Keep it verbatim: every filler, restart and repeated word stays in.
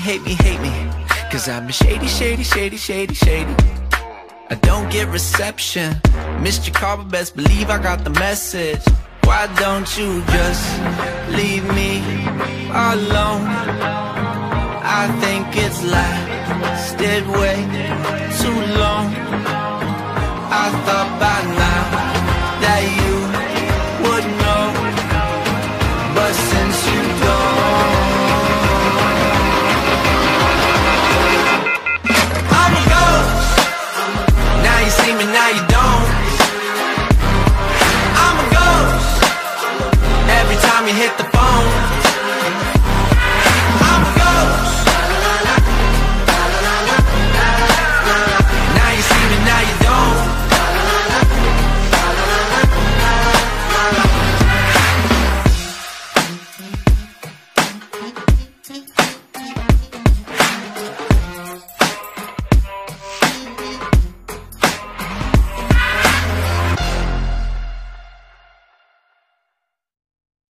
hate me, hate me, cause I'm shady, shady, shady, shady, shady. I don't get reception. Missed your call, but best believe I got the message. Why don't you just leave me alone? I think it's lasted way too long. I thought by now